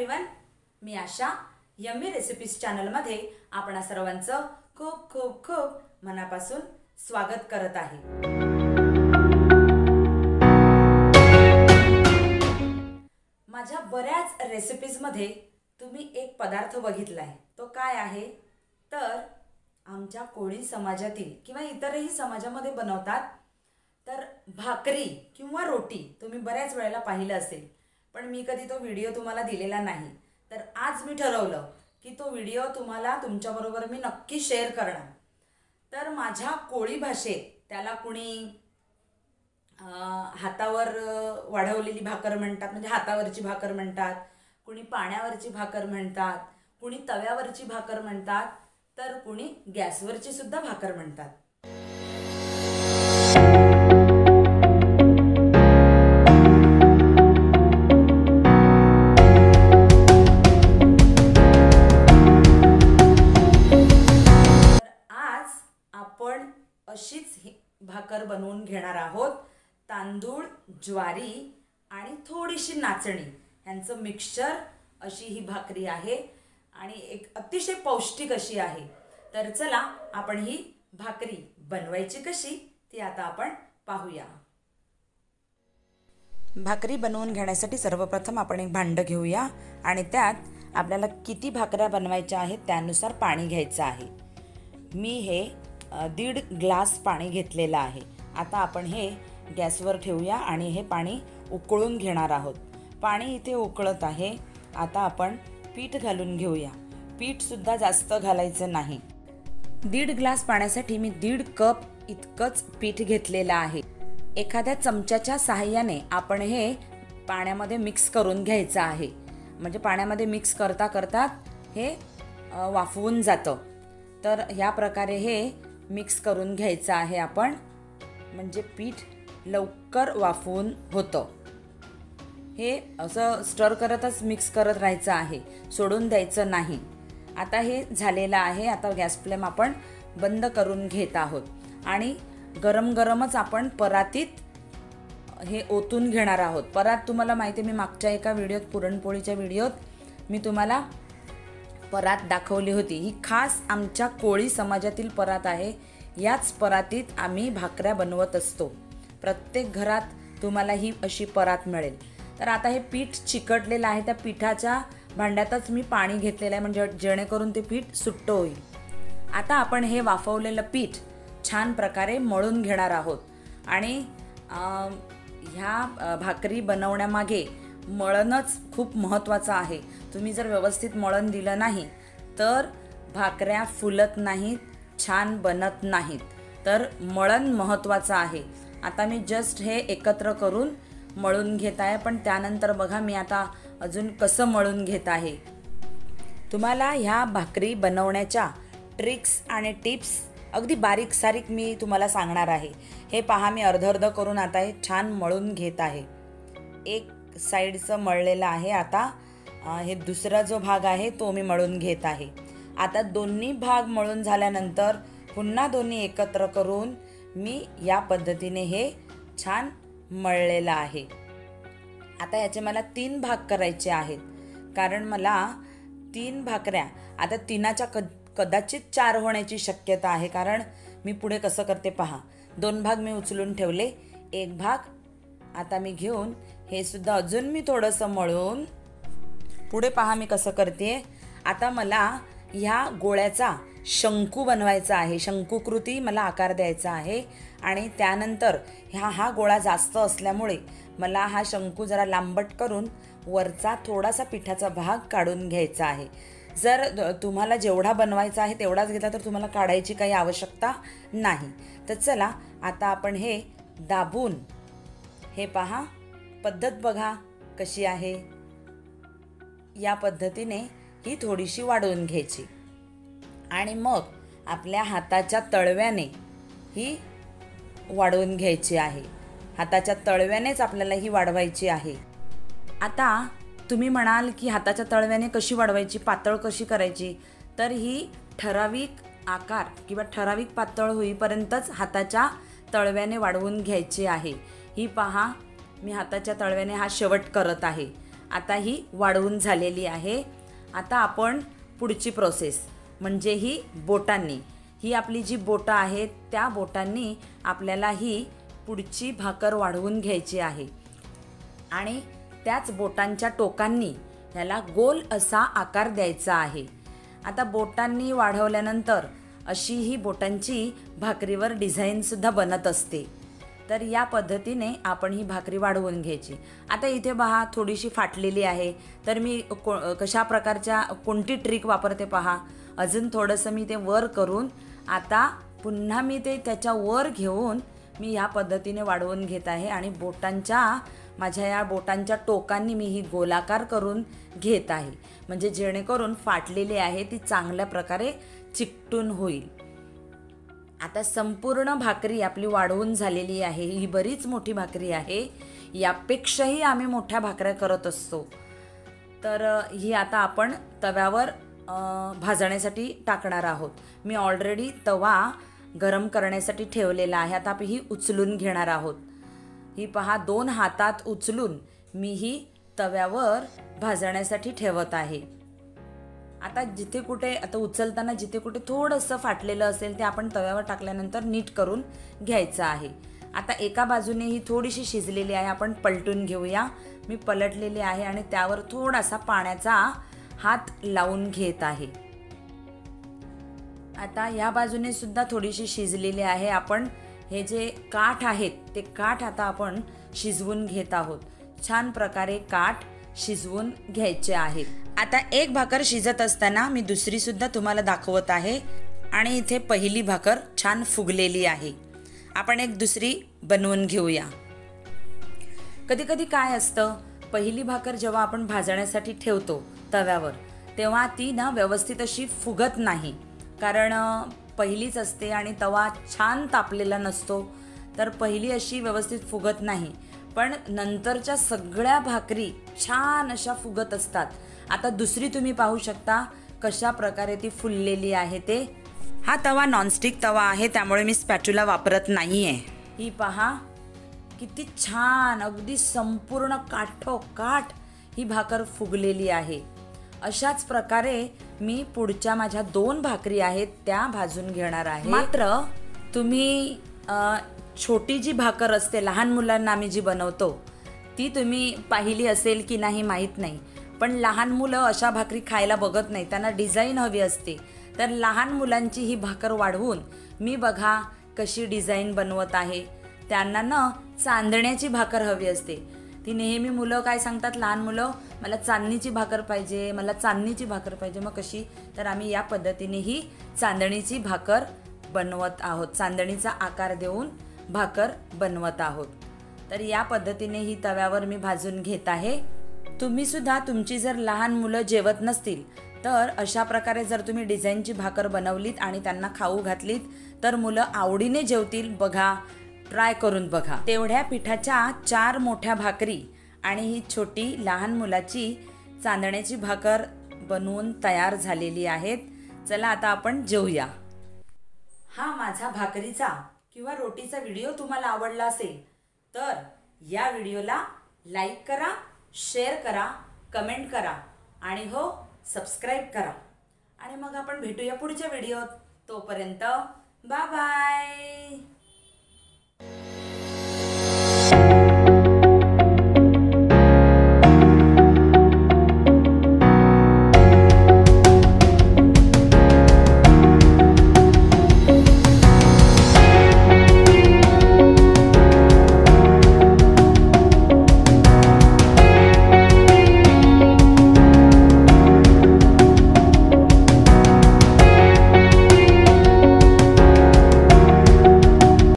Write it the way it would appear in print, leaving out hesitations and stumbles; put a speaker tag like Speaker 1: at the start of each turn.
Speaker 1: Everyone, मी Asha yummy recipes चॅनलमध्ये आपणा सर्वांचं खूप खूप खूप मनापासून स्वागत करत आहे। माझ्या बऱ्याच रेसिपीजमध्ये तुम्ही एक पदार्थ बघितलाय, तो काय आहे तर आमच्या कोळी समाजातील किंवा इतरही समाजामध्ये बनवतात तर भाकरी किंवा रोटी तुम्ही बऱ्याच वेळेला पाहिलं असेल, पण मी कधी तो व्हिडिओ तुम्हाला दिलेला नाही। तर आज मी ठरवलं की तो व्हिडिओ तुम्हाला तुमच्याबरोबर मी नक्की शेअर करणार। तर माझ्या कोळी भाषेत त्याला कुणी हातावर वाढवलेली भाकर म्हणतात, म्हणजे हातावरची भाकर म्हणतात, कुणी पाण्यावरची भाकर म्हणतात, कुणी तव्यावरची भाकर म्हणतात, तर कुणी गॅसवरची सुद्धा भाकर म्हणतात। आपण अशीच भाकर बनवून घेणार आहोत। तांदूळ, ज्वारी आणि थोडीशी नाचणी यांचं मिक्सचर अशी ही भाकरी आहे आणि एक अतिशय पौष्टिक अशी आहे। तर चला आपण ही भाकरी बनवायची कशी ती आता आपण पाहूया। भाकरी बनवून घेण्यासाठी सर्वप्रथम आपण एक भांडं घेऊया आणि त्यात आपल्याला किती भाकऱ्या बनवायच्या आहेत त्यानुसार पाणी घ्यायचं आहे। मी हे 1.5 ग्लास पाणी घेतलेलं आहे। आता आपण हे गॅसवर ठेवूया आणि हे पाणी उकळून घेणार आहोत। पाणी इथे उकळत आहे। आता आपण पीठ घालून घेऊया। पीठ सुद्धा जास्त घालायचं नाही। 1.5 ग्लास पाण्यासाठी मी 1.5 कप इतकंच पीठ घेतलेलं आहे। एखाद्या चमच्याच्या सहाय्याने आपण हे पाण्यामध्ये मिक्स करून घ्यायचं आहे, म्हणजे पाण्यामध्ये मिक्स करता करता हे वाफवून जातं। तर ह्या प्रकारे हे मिक्स करून घ्यायचं आहे आपण, म्हणजे पीठ लवकर वाफवून होतं। हे असं स्टर करतच मिक्स करत राहायचं आहे, सोडून द्यायचं नाही। आता हे झालेलं आहे। आता गॅस फ्लेम आपण बंद करून घेत आहोत आणि गरम गरमच आपण परातीत हे ओतून घेणार आहोत। परात तुम्हाला माहिती आहे, मी मागच्या एका व्हिडिओत पुरणपोळीच्या व्हिडिओत मी तुम्हाला परात दाखवली होती। ही खास आमच्या कोळी समाजातील परात आहे। याच परातीत आम्ही भाकऱ्या बनवत असतो। प्रत्येक घरात तुम्हाला ही अशी परात मिळेल। तर आता हे पीठ चिकटलेलं आहे, त्या पिठाच्या भांड्यातच मी पाणी घेतलेलं आहे, म्हणजे जेणेकरून ते पीठ सुट्ट होईल। आता आपण हे वाफवलेलं पीठ छान प्रकारे मळून घेणार आहोत आणि ह्या भाकरी बनवण्यामागे मळणच खूप महत्त्वाचं आहे। तुम्ही जर व्यवस्थित मळण दिलं नाही तर भाकऱ्या फुलत नाहीत, छान बनत नाहीत। तर मळण महत्त्वाचं आहे। आता मी जस्ट हे एकत्र करून मळून घेत आहे, पण त्यानंतर बघा मी आता अजून कसं मळून घेत आहे। तुम्हाला ह्या भाकरी बनवण्याच्या ट्रिक्स आणि टिप्स अगदी बारीक सारीक मी तुम्हाला सांगणार आहे। हे पहा, मी अर्ध करून आता हे छान मळून घेत आहे। एक साईडचं मळलेलं आहे। आता हे दुसरा जो भाग आहे तो मी मळून घेत आहे। आता दोन्ही भाग मळून झाल्यानंतर पुन्हा दोन्ही एकत्र करून मी या पद्धतीने हे छान मळलेलं आहे। आता याचे मला 3 भाग करायचे आहेत, कारण मला 3 भाकऱ्या, आता 3च्या कदाचित 4 होण्याची शक्यता आहे। कारण मी पुढे कसं करते पहा, 2 भाग मी उचलून ठेवले, 1 भाग आता मी घेऊन हे सुद्धा अजून मी थोडंसं मळून पुढे पहा मी कसं करते। आता मला ह्या गोळ्याचा शंकू बनवायचा आहे, शंकूकृती मला आकार द्यायचा आहे आणि त्यानंतर हा गोळा जास्त असल्यामुळे मला हा शंकू जरा लांबट करून वरचा थोडासा पिठाचा भाग काढून घ्यायचा आहे। जर तुम्हाला जेवढा बनवायचा आहे तेवढाच घेतला तर तुम्हाला काढायची काही आवश्यकता नाही। तर चला आता आपण हे दाबून, हे पहा पद्धत बघा कशी आहे। या पद्धतीने ही थोडीशी वाढवून घ्यायची आणि मग आपल्या हाताच्या तळव्याने ही वाढवून घ्यायची आहे। हाताच्या तळव्यानेच आपल्याला ही वाढवायची आहे। आता तुम्ही म्हणाल की हाताच्या तळव्याने कशी वाढवायची, पातळ कशी करायची, तर ही ठराविक आकार किंवा ठराविक पातळ होईपर्यंतच हाताच्या तळव्याने वाढवून घ्यायची आहे। ही पहा, मी हाताच्या तळव्याने हा शेवट करत आहे। आता ही वाढवून झालेली आहे. आता आपण पुढची प्रोसेस म्हणजे ही बोटांनी, ही आपली जी बोटं आहेत त्या बोटांनी आपल्याला ही पुढची भाकर वाढवून घ्यायची आहे आणि त्याच बोटांच्या टोकांनी ह्याला गोल असा आकार द्यायचा आहे. आता बोटांनी वाढवल्यानंतर अशी ही बोटांची भाकरीवर डिझाईनसुद्धा बनत असते. तर या पद्धतीने आपण ही भाकरी वाढवून घ्यायची. आता इथे पहा थोडीशी फाटलेली आहे, तर मी कशा प्रकारच्या कोणती ट्रिक वापरते पहा. अजून थोडंसं मी ते वर करून आता पुन्हा मी ते त्याच्या वर घेऊन मी ह्या पद्धतीने वाढवून घेत आहे आणि माझ्या या बोटांच्या टोकांनी मी ही गोलाकार करून घेत आहे, म्हणजे जेणेकरून फाटलेली आहे ती चांगल्या प्रकारे चिकटून होईल. आता संपूर्ण भाकरी आपली वाढवून झालेली आहे. ही बरीच मोठी भाकरी आहे, यापेक्षाही आम्ही मोठ्या भाकऱ्या करत असतो. तर ही आता आपण तव्यावर भाजण्यासाठी टाकणार आहोत. मी ऑलरेडी तवा गरम करण्यासाठी ठेवलेला आहे. आता आपण ही उचलून घेणार आहोत. ही पहा 2 हातात उचलून मी ही तव्यावर भाजण्यासाठी ठेवत आहे. आता उचलताना जिथे कुठे थोडंसं फाटलेलं असेल ते आपण तव्यावर टाकल्यानंतर नीट करून घ्यायचं आहे. आता एका बाजूने ही थोडीशी शिजलेली आहे, आपण पलटून घेऊया. मी पलटलेली आहे आणि त्यावर थोडासा पाण्याचा हात लावून घेत आहे. आता या बाजूने सुद्धा थोडीशी शिजलेली आहे. आपण हे जे काठ आहेत ते काठ आता आपण शिजवून घेत आहोत. छान प्रकारे काठ शिजवून घ्यायचे आहेत. आता एक भाकर शिजत असताना मी दुसरी सुद्धा तुम्हाला दाखवत आहे आणि इथे पहिली भाकर छान फुगलेली आहे. आपण एक दुसरी बनवून घेऊया. कधी कधी काय असतं, पहिली भाकर जेव्हा आपण भाजण्यासाठी ठेवतो तव्यावर तेव्हा ती ना व्यवस्थित अशी फुगत नाही, कारण पहिलीच असते आणि तवा छान तापलेला नसतो, तर पहिली अशी व्यवस्थित फुगत नाही. पण नंतरच्या सगळ्या भाकरी छान अशा फुगत असतात. आता दुसरी तुम्ही पाहू शकता कशा प्रकारे ती फुललेली आहे ते. हा तवा नॉनस्टिक तवा आहे, त्यामुळे मी स्पॅच्युला वापरत नाही आहे. ही पहा किती छान अगदी संपूर्ण काठोकाठ ही भाकर फुगलेली आहे. अशाच प्रकारे मी पुढच्या माझ्या 2 भाकरी आहेत त्या भाजून घेणार आहे. मात्र तुम्ही छोटी जी भाकर असते लहान मुलांना आम्ही जी बनवतो ती तुम्ही पाहिली असेल की नाही माहीत नाही, पण लहान मुलं अशा भाकरी खायला बघत नाही, त्यांना डिझाईन हवी असते. तर लहान मुलांची ही भाकर वाढवून मी बघा कशी डिझाईन बनवत आहे. त्यांना ना चांदण्याची भाकर हवी असते. ती नेहमी मुलं काय सांगतात, लहान मुलं मला चांदणीची भाकर पाहिजे, मला चांदणीची भाकर पाहिजे. मग कशी, तर आम्ही या पद्धतीने ही चांदणीची भाकर बनवत आहोत. चांदणीचा आकार देऊन भाकर बनवत आहोत. तर या पद्धतीने ही तव्यावर मी भाजून घेत आहे. तुम्ही सुद्धा तुमची जर लहान मुलं जेवत नसतील तर अशा प्रकारे जर तुम्ही डिझाईनची भाकर बनवलीत आणि त्यांना खाऊ घातलीत तर मुलं आवडीने जेवतील. बघा, ट्राय करून बघा. तेवढ्या पिठाच्या 4 मोठ्या भाकरी आणि ही छोटी लहान मुलाची चांदण्याची भाकर बनवून तयार झालेली आहेत. चला आता आपण जेवूया. हा माझा भाकरीचा किंवा रोटीचा व्हिडिओ तुम्हाला आवडला असेल तर या व्हिडिओला लाईक करा, शेअर करा, कमेंट करा आणि हो सबस्क्राईब करा. आणि मग आपण भेटूया पुढच्या व्हिडिओत. तोपर्यंत बाय बाय.